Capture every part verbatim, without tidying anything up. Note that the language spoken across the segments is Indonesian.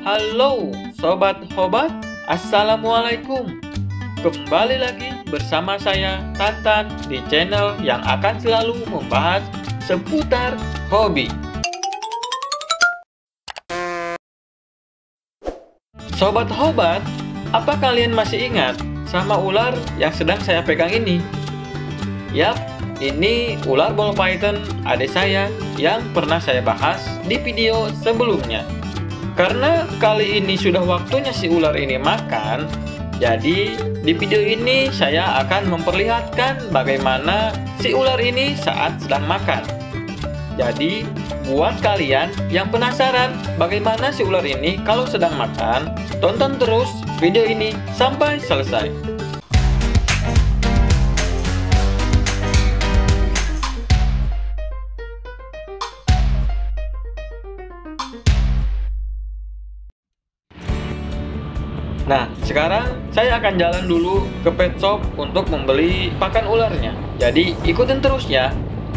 Halo Sobat Hobat, Assalamualaikum. Kembali lagi bersama saya Tantan di channel yang akan selalu membahas seputar hobi. Sobat Hobat, apa kalian masih ingat sama ular yang sedang saya pegang ini? Yap, ini ular ball python adik saya yang pernah saya bahas di video sebelumnya. Karena kali ini sudah waktunya si ular ini makan, jadi di video ini saya akan memperlihatkan bagaimana si ular ini saat sedang makan. Jadi buat kalian yang penasaran bagaimana si ular ini kalau sedang makan, tonton terus video ini sampai selesai. Nah, sekarang saya akan jalan dulu ke pet shop untuk membeli pakan ularnya. Jadi, ikutin terus ya.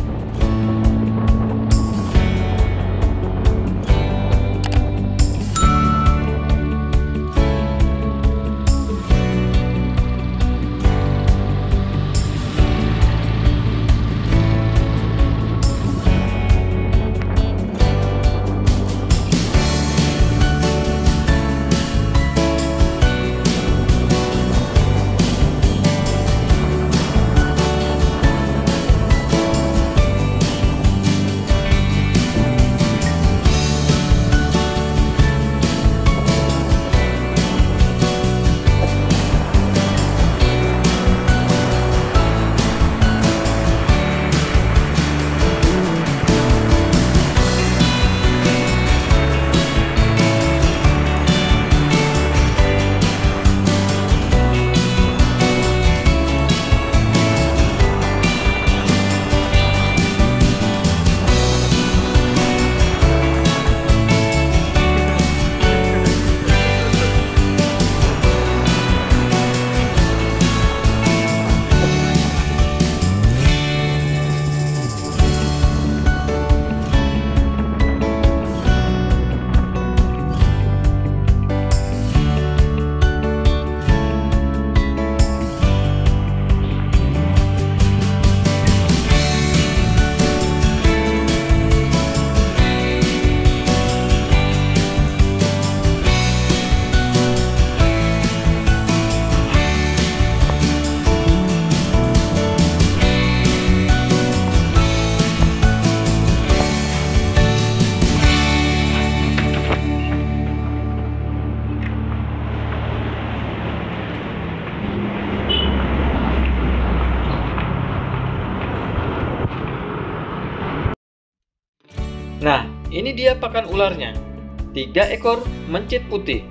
Nah, ini dia pakan ularnya. Tiga ekor mencit putih.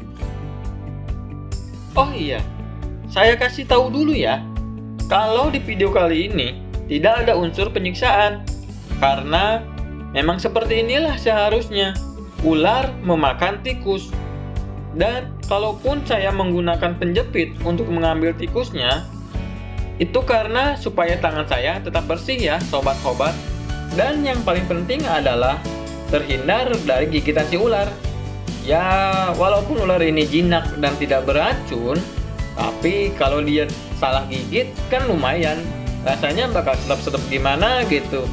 Oh iya, saya kasih tahu dulu ya. Kalau di video kali ini tidak ada unsur penyiksaan. Karena memang seperti inilah seharusnya ular memakan tikus. Dan kalaupun saya menggunakan penjepit untuk mengambil tikusnya, itu karena supaya tangan saya tetap bersih ya Sobat Hobat. Dan yang paling penting adalah terhindar dari gigitan si ular. Ya, walaupun ular ini jinak dan tidak beracun, tapi kalau dia salah gigit kan lumayan. Rasanya bakal sedap-sedap gimana gitu.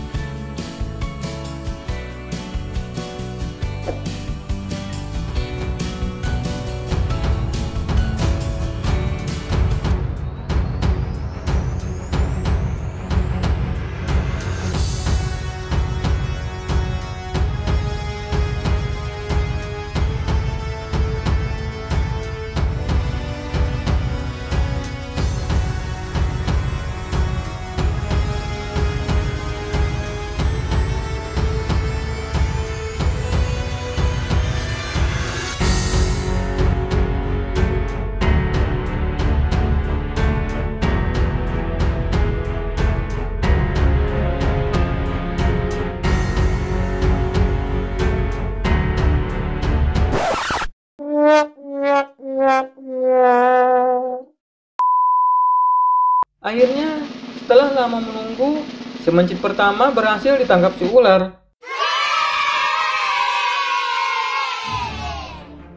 Akhirnya, setelah lama menunggu, semencit pertama berhasil ditangkap si ular.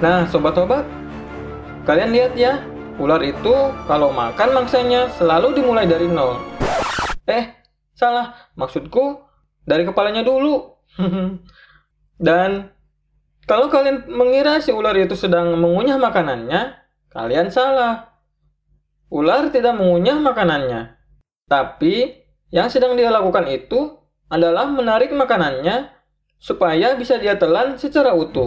Nah, sobat-sobat, kalian lihat ya, ular itu kalau makan mangsanya selalu dimulai dari nol. Eh, salah, maksudku dari kepalanya dulu. Dan kalau kalian mengira si ular itu sedang mengunyah makanannya, kalian salah. Ular tidak mengunyah makanannya, tapi yang sedang dia lakukan itu adalah menarik makanannya supaya bisa dia telan secara utuh.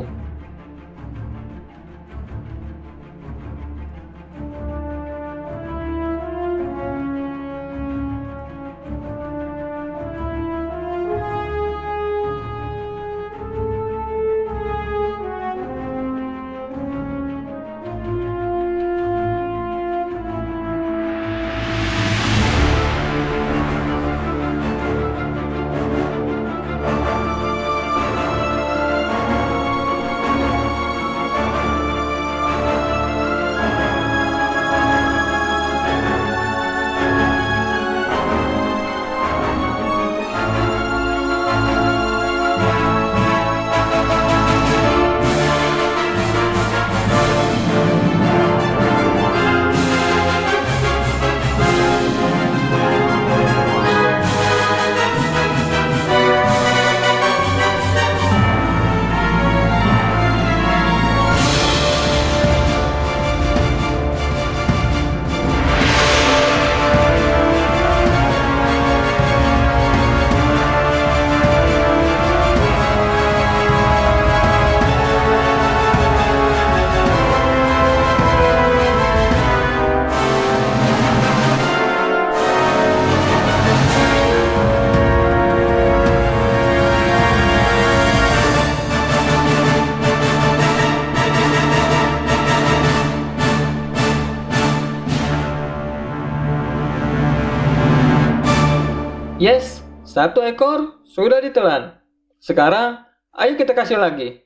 Yes, satu ekor sudah ditelan. Sekarang, ayo kita kasih lagi.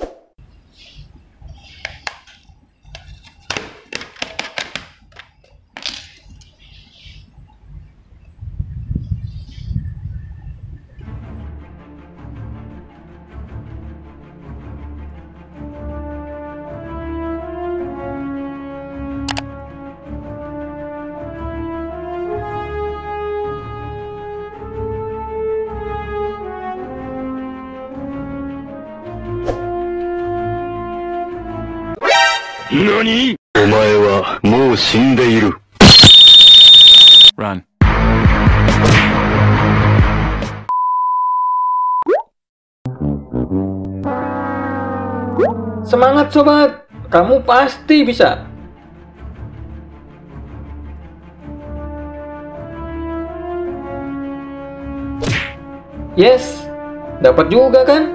NANI?! お前はもう死んでいる。Run. Semangat sobat, kamu pasti bisa. Yes, dapat juga kan?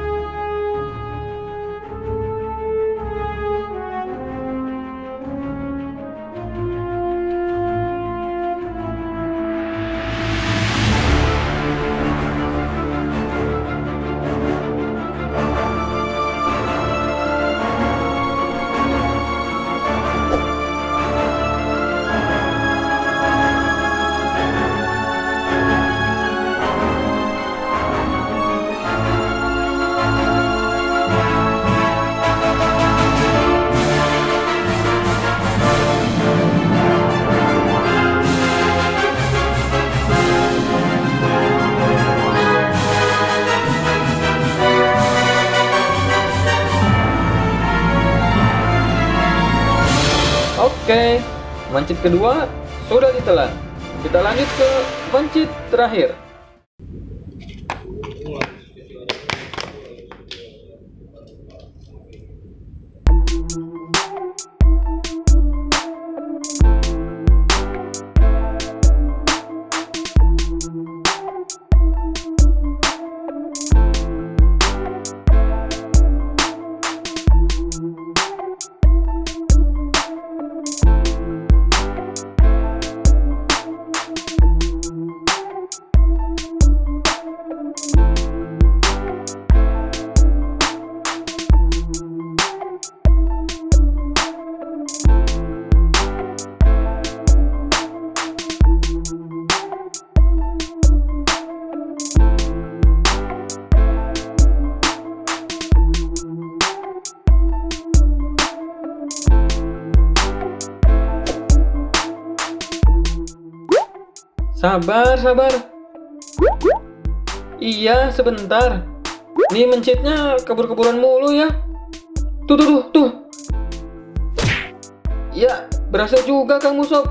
Oke, pancit kedua sudah ditelan. Kita lanjut ke pancit terakhir. Sabar, sabar. Iya, sebentar. Nih mencetnya kebur-keburan mulu ya. Tuh, tuh, tuh, tuh. Ya, berhasil juga Kang Musob.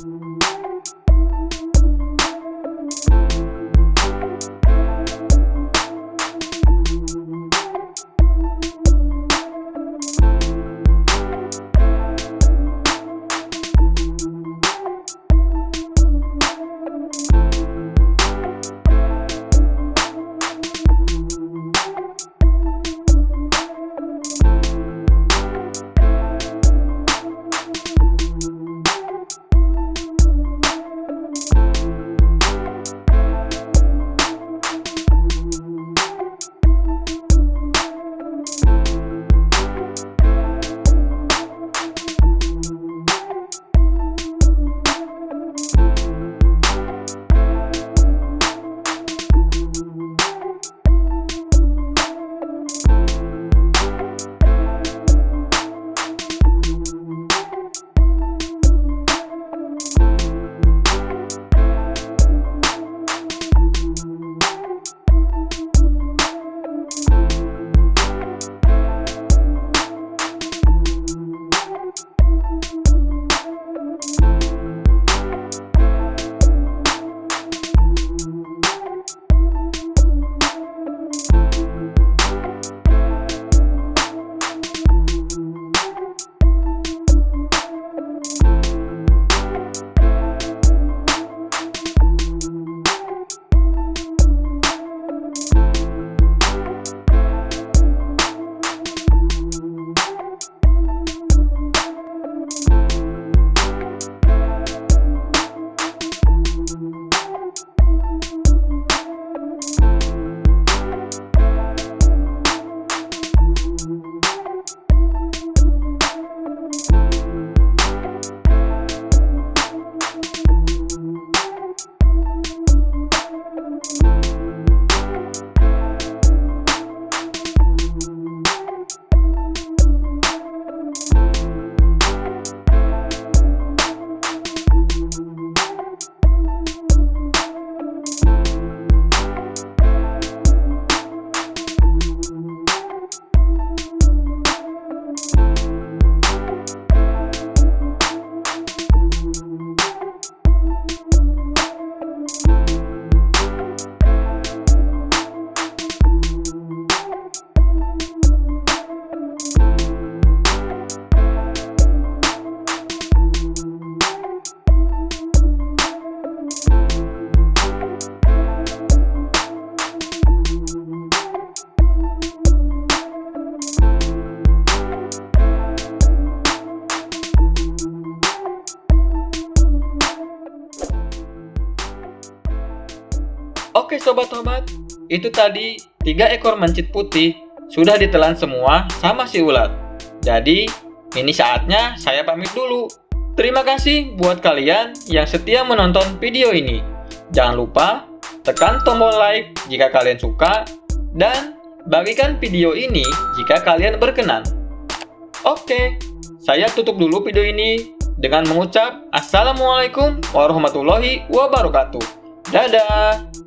Oke sobat-sobat, itu tadi tiga ekor mencit putih sudah ditelan semua sama si ulat. Jadi, ini saatnya saya pamit dulu. Terima kasih buat kalian yang setia menonton video ini. Jangan lupa tekan tombol like jika kalian suka dan bagikan video ini jika kalian berkenan. Oke, saya tutup dulu video ini dengan mengucap Assalamualaikum warahmatullahi wabarakatuh. Dadah!